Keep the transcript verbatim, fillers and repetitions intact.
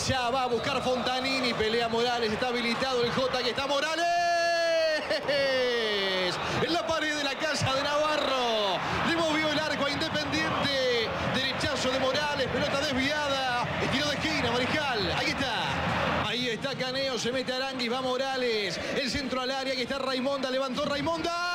Ya va a buscar Fontanini. Pelea Morales. Está habilitado el J. Que está Morales. En la pared de la casa de Navarro. Le movió el arco a Independiente. Derechazo de Morales. Pelota desviada. Estilo de esquina, Mariscal. Ahí está. Ahí está Caneo. Se mete Aranguis. Va Morales. El centro al área. Aquí está Raimonda. Levantó Raimonda.